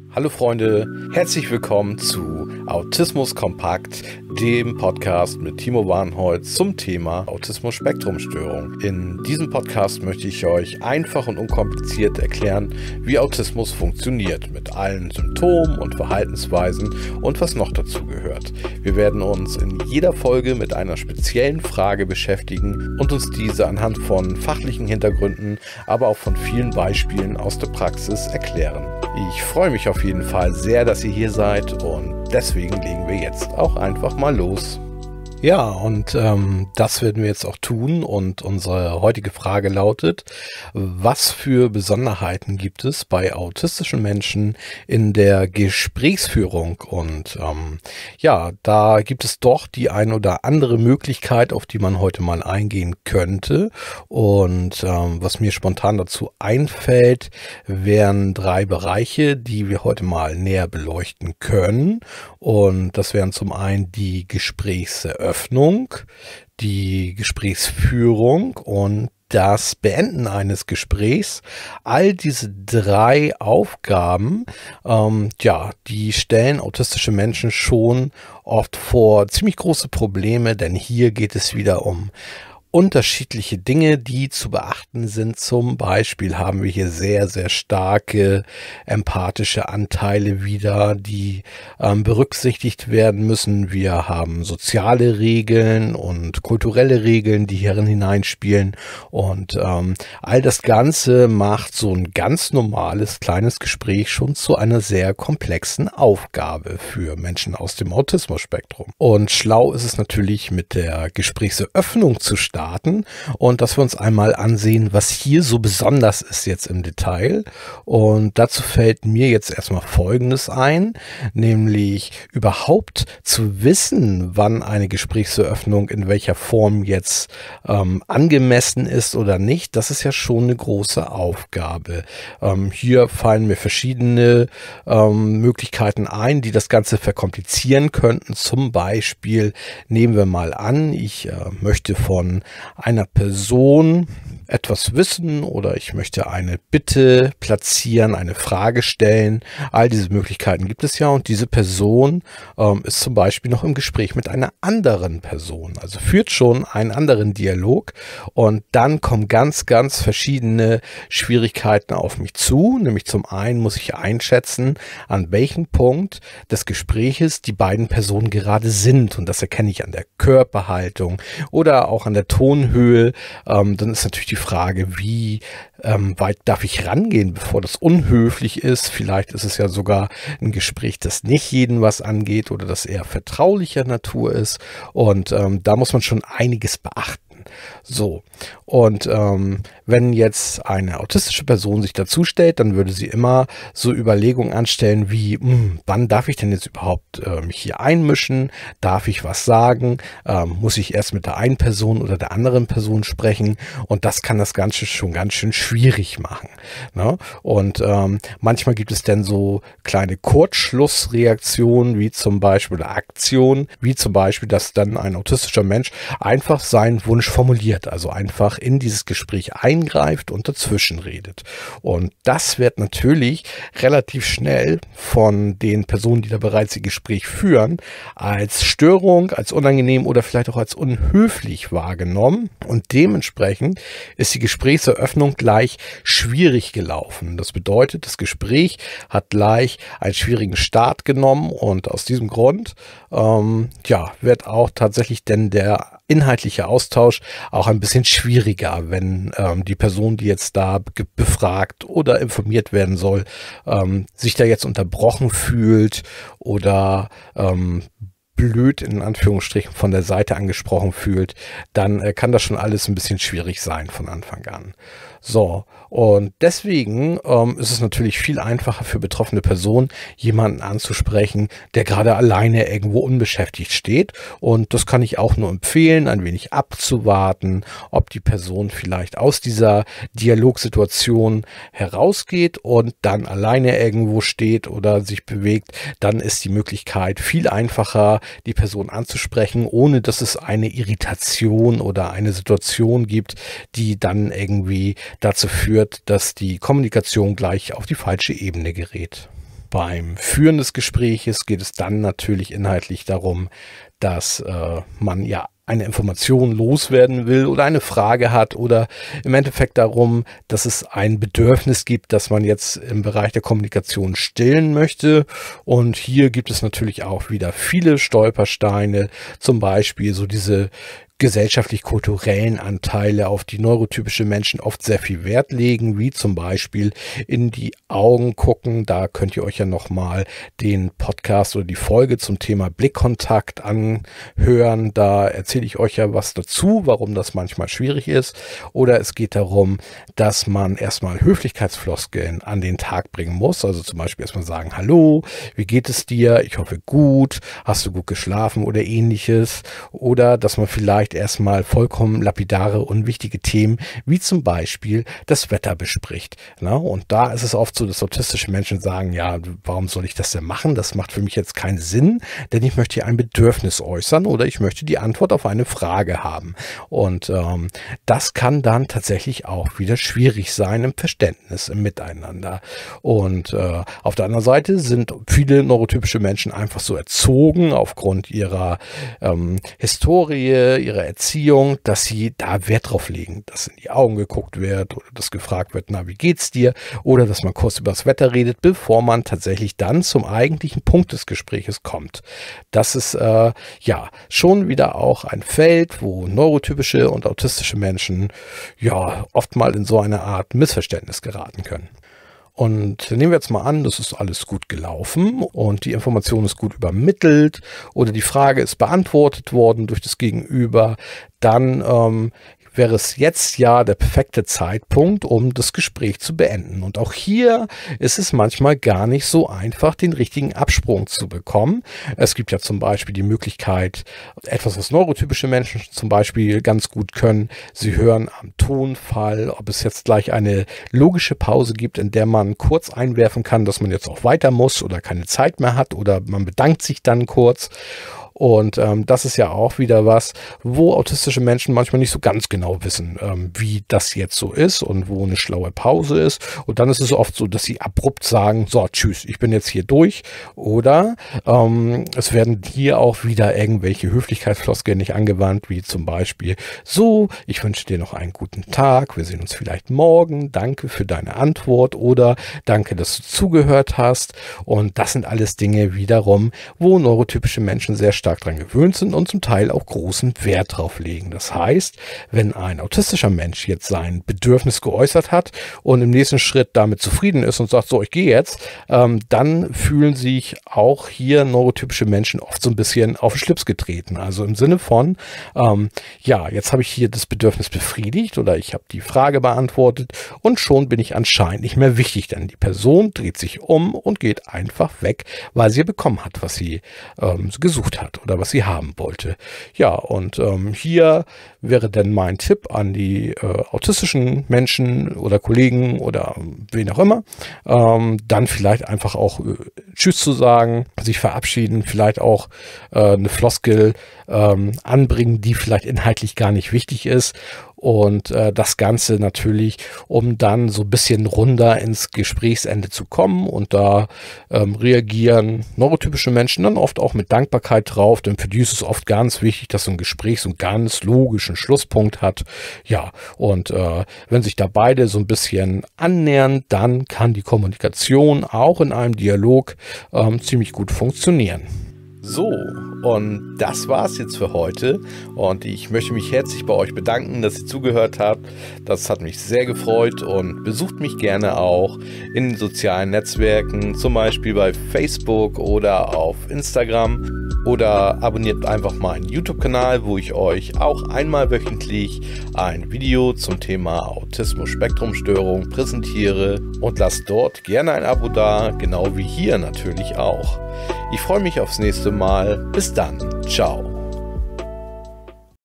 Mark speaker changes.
Speaker 1: Hallo Freunde, herzlich willkommen zu Autismus Kompakt, dem Podcast mit Timo Warnholz zum Thema Autismus-Spektrum-Störung. In diesem Podcast möchte ich euch einfach und unkompliziert erklären, wie Autismus funktioniert, mit allen Symptomen und Verhaltensweisen und was noch dazu gehört. Wir werden uns in jeder Folge mit einer speziellen Frage beschäftigen und uns diese anhand von fachlichen Hintergründen, aber auch von vielen Beispielen aus der Praxis erklären. Ich freue mich auf jeden Fall sehr, dass ihr hier seid und deswegen legen wir jetzt auch einfach mal los. Ja, und das werden wir jetzt auch tun und unsere heutige Frage lautet, was für Besonderheiten gibt es bei autistischen Menschen in der Gesprächsführung? Und ja, da gibt es doch die ein oder andere Möglichkeit, auf die man heute mal eingehen könnte. Und was mir spontan dazu einfällt, wären 3 Bereiche, die wir heute mal näher beleuchten können. Und das wären zum einen die Gesprächseröffnung, die Gesprächsführung und das Beenden eines Gesprächs. All diese 3 Aufgaben, die stellen autistische Menschen schon oft vor ziemlich große Probleme, denn hier geht es wieder um unterschiedliche Dinge, die zu beachten sind. Zum Beispiel haben wir hier sehr, sehr starke empathische Anteile wieder, die berücksichtigt werden müssen. Wir haben soziale Regeln und kulturelle Regeln, die hierin hineinspielen. Und all das Ganze macht so ein ganz normales kleines Gespräch schon zu einer sehr komplexen Aufgabe für Menschen aus dem Autismus-Spektrum. Und schlau ist es natürlich, mit der Gesprächseröffnung zu starten und dass wir uns einmal ansehen, was hier so besonders ist jetzt im Detail. Und dazu fällt mir jetzt erstmal Folgendes ein, nämlich überhaupt zu wissen, wann eine Gesprächseröffnung in welcher Form jetzt angemessen ist oder nicht. Das ist ja schon eine große Aufgabe. Hier fallen mir verschiedene Möglichkeiten ein, die das Ganze verkomplizieren könnten. Zum Beispiel nehmen wir mal an, ich möchte von einer Person etwas wissen oder ich möchte eine Bitte platzieren, eine Frage stellen. All diese Möglichkeiten gibt es ja und diese Person ist zum Beispiel noch im Gespräch mit einer anderen Person, also führt schon einen anderen Dialog und dann kommen ganz, ganz verschiedene Schwierigkeiten auf mich zu. Nämlich zum einen muss ich einschätzen, an welchem Punkt des Gespräches die beiden Personen gerade sind und das erkenne ich an der Körperhaltung oder auch an der Tonhöhe. Dann ist natürlich die Frage, wie weit darf ich rangehen, bevor das unhöflich ist. Vielleicht ist es ja sogar ein Gespräch, das nicht jeden was angeht oder das eher vertraulicher Natur ist. Und da muss man schon einiges beachten. So, und wenn jetzt eine autistische Person sich dazu stellt, dann würde sie immer so Überlegungen anstellen wie, wann darf ich denn jetzt überhaupt mich hier einmischen? Darf ich was sagen? Muss ich erst mit der einen Person oder der anderen Person sprechen? Und das kann das Ganze schon ganz schön schwierig machen. Ne? Und manchmal gibt es dann so kleine Kurzschlussreaktionen, wie zum Beispiel oder Aktionen, wie zum Beispiel, dass dann ein autistischer Mensch einfach seinen Wunsch formuliert, also einfach in dieses Gespräch eingreift und dazwischen redet. Und das wird natürlich relativ schnell von den Personen, die da bereits ihr Gespräch führen, als Störung, als unangenehm oder vielleicht auch als unhöflich wahrgenommen. Und dementsprechend ist die Gesprächseröffnung gleich schwierig gelaufen. Das bedeutet, das Gespräch hat gleich einen schwierigen Start genommen und aus diesem Grund wird auch tatsächlich denn der inhaltliche Austausch auch ein bisschen schwieriger, wenn die Person, die jetzt da befragt oder informiert werden soll, sich da jetzt unterbrochen fühlt oder blöd in Anführungsstrichen von der Seite angesprochen fühlt, dann kann das schon alles ein bisschen schwierig sein von Anfang an. So, und deswegen ist es natürlich viel einfacher für betroffene Personen, jemanden anzusprechen, der gerade alleine irgendwo unbeschäftigt steht. Und das kann ich auch nur empfehlen, ein wenig abzuwarten, ob die Person vielleicht aus dieser Dialogsituation herausgeht und dann alleine irgendwo steht oder sich bewegt. Dann ist die Möglichkeit viel einfacher, die Person anzusprechen, ohne dass es eine Irritation oder eine Situation gibt, die dann irgendwie dazu führt, dass die Kommunikation gleich auf die falsche Ebene gerät. Beim Führen des Gespräches geht es dann natürlich inhaltlich darum, dass man ja eine Information loswerden will oder eine Frage hat oder im Endeffekt darum, dass es ein Bedürfnis gibt, das man jetzt im Bereich der Kommunikation stillen möchte. Und hier gibt es natürlich auch wieder viele Stolpersteine, zum Beispiel so diese gesellschaftlich-kulturellen Anteile, auf die neurotypische Menschen oft sehr viel Wert legen, wie zum Beispiel in die Augen gucken. Da könnt ihr euch ja nochmal den Podcast oder die Folge zum Thema Blickkontakt anhören. Da erzähle ich euch ja was dazu, warum das manchmal schwierig ist. Oder es geht darum, dass man erstmal Höflichkeitsfloskeln an den Tag bringen muss. Also zum Beispiel erstmal sagen, hallo, wie geht es dir? Ich hoffe gut. Hast du gut geschlafen oder ähnliches? Oder dass man vielleicht erstmal vollkommen lapidare, unwichtige Themen, wie zum Beispiel das Wetter bespricht. Na, und da ist es oft so, dass autistische Menschen sagen, ja, warum soll ich das denn machen? Das macht für mich jetzt keinen Sinn, denn ich möchte hier ein Bedürfnis äußern oder ich möchte die Antwort auf eine Frage haben. Und das kann dann tatsächlich auch wieder schwierig sein im Verständnis, im Miteinander. Und auf der anderen Seite sind viele neurotypische Menschen einfach so erzogen aufgrund ihrer Historie, ihrer Erziehung, dass sie da Wert drauf legen, dass in die Augen geguckt wird oder dass gefragt wird, na, wie geht's dir? Oder dass man kurz über das Wetter redet, bevor man tatsächlich dann zum eigentlichen Punkt des Gespräches kommt. Das ist ja schon wieder auch ein Feld, wo neurotypische und autistische Menschen ja oft mal in so eine Art Missverständnis geraten können. Und nehmen wir jetzt mal an, das ist alles gut gelaufen und die Information ist gut übermittelt oder die Frage ist beantwortet worden durch das Gegenüber, dann wäre es jetzt ja der perfekte Zeitpunkt, um das Gespräch zu beenden. Und auch hier ist es manchmal gar nicht so einfach, den richtigen Absprung zu bekommen. Es gibt ja zum Beispiel die Möglichkeit, etwas, was neurotypische Menschen zum Beispiel ganz gut können. Sie hören am Tonfall, ob es jetzt gleich eine logische Pause gibt, in der man kurz einwerfen kann, dass man jetzt auch weiter muss oder keine Zeit mehr hat oder man bedankt sich dann kurz. Und das ist ja auch wieder was, wo autistische Menschen manchmal nicht so ganz genau wissen, wie das jetzt so ist und wo eine schlaue Pause ist. Und dann ist es oft so, dass sie abrupt sagen, so, tschüss, ich bin jetzt hier durch. Oder es werden hier auch wieder irgendwelche Höflichkeitsfloskeln nicht angewandt, wie zum Beispiel, so, ich wünsche dir noch einen guten Tag, wir sehen uns vielleicht morgen, danke für deine Antwort oder danke, dass du zugehört hast. Und das sind alles Dinge wiederum, wo neurotypische Menschen sehr stark daran gewöhnt sind und zum Teil auch großen Wert drauf legen. Das heißt, wenn ein autistischer Mensch jetzt sein Bedürfnis geäußert hat und im nächsten Schritt damit zufrieden ist und sagt, so, ich gehe jetzt, dann fühlen sich auch hier neurotypische Menschen oft so ein bisschen auf den Schlips getreten. Also im Sinne von, ja, jetzt habe ich hier das Bedürfnis befriedigt oder ich habe die Frage beantwortet und schon bin ich anscheinend nicht mehr wichtig, denn die Person dreht sich um und geht einfach weg, weil sie bekommen hat, was sie gesucht hat oder was sie haben wollte. Ja, und hier wäre dann mein Tipp an die autistischen Menschen oder Kollegen oder wen auch immer, dann vielleicht einfach auch Tschüss zu sagen, sich verabschieden, vielleicht auch eine Floskel anbringen, die vielleicht inhaltlich gar nicht wichtig ist. Und das Ganze natürlich, um dann so ein bisschen runder ins Gesprächsende zu kommen. Und da reagieren neurotypische Menschen dann oft auch mit Dankbarkeit drauf, denn für die ist es oft ganz wichtig, dass so ein Gespräch so einen ganz logischen Schlusspunkt hat. Ja, und wenn sich da beide so ein bisschen annähern, dann kann die Kommunikation auch in einem Dialog ziemlich gut funktionieren. So, und das war's jetzt für heute und ich möchte mich herzlich bei euch bedanken, dass ihr zugehört habt. Das hat mich sehr gefreut und besucht mich gerne auch in den sozialen Netzwerken, zum Beispiel bei Facebook oder auf Instagram oder abonniert einfach meinen YouTube-Kanal, wo ich euch auch einmal wöchentlich ein Video zum Thema Autismus-Spektrum-Störung präsentiere und lasst dort gerne ein Abo da, genau wie hier natürlich auch. Ich freue mich aufs nächste Mal. Bis dann. Ciao.